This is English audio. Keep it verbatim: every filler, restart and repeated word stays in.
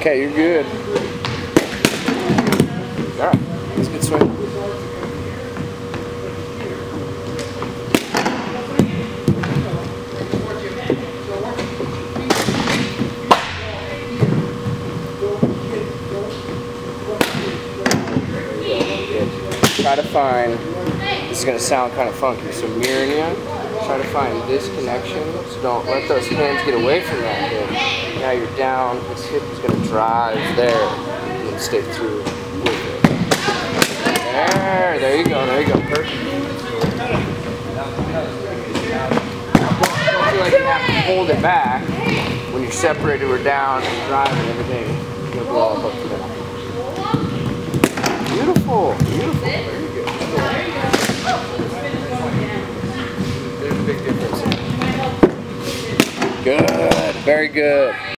Okay, you're good. Alright, that's a good swing. Try to find, this is going to sound kind of funky, so mirroring you, try to find this connection, so don't let those hands get away from that hip. Now you're down, this hip is going to drive there, and then stay through with it. There, there you go, there you go, perfect. Don't feel like you have to hold it back. When you're separated, we're down and driving, everything is going to blow up up to that. Beautiful, beautiful. Very good. There's a big difference. Good, very good.